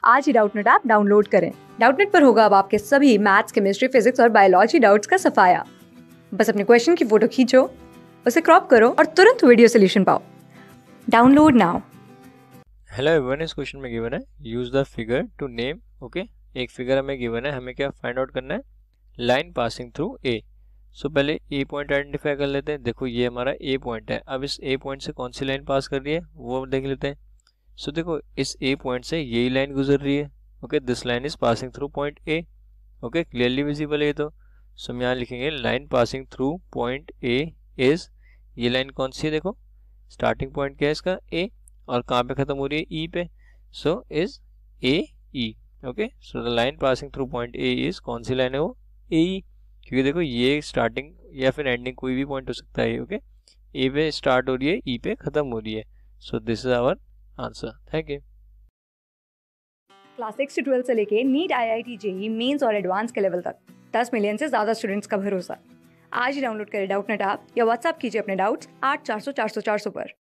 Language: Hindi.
आज ही डाउटनेट ऐप डाउनलोड करें। डाउटनेट पर होगा अब आपके सभी मैथ्स, केमिस्ट्री, फिजिक्स और बायोलॉजी डाउट्स का सफाया। बस अपने क्वेश्चन की फोटो खींचो, उसे क्रॉप करो और तुरंत वीडियो सोल्यूशन पाओ। Download now. हेलो एवरीवन, इस क्वेश्चन में गिवन है use the figure to name. Okay, एक फिगर हमें गिवन है, हमें क्या फाइंड आउट करना है? Line passing through A. So पहले ए पॉइंट आइडेंटिफाई कर लेते हैं। देखो ये हमारा ए पॉइंट है। अब इस ए पॉइंट से कौन सी लाइन पास कर रही है वो देख लेते हैं। सो देखो इस ए पॉइंट से यही लाइन गुजर रही है। Okay, this line is passing through point A. Okay, clearly visible है ये तो। सो हम यहाँ लिखेंगे line passing through point A is, ये लाइन कौन सी है? देखो स्टार्टिंग पॉइंट क्या है इसका? ए, और कहाँ पे खत्म हो रही है? ई पे। So is A E. Okay, so the line passing through point A is, कौन सी लाइन है वो? ए ई। क्योंकि देखो ये स्टार्टिंग या फिर एंडिंग कोई भी पॉइंट हो सकता है। ओके, ए पे स्टार्ट हो रही है, ई पे खत्म हो रही है। So this is our answer. Thank you. Class 6 से 12 से लेके नीट, IIT, JEE मेंस और एडवांस के लेवल तक 10 मिलियन से ज्यादा स्टूडेंट्स का भरोसा। आज ही डाउनलोड करें डाउटनेट ऐप या व्हाट्सएप कीजिए अपने डाउट्स 8400 400 400 पर।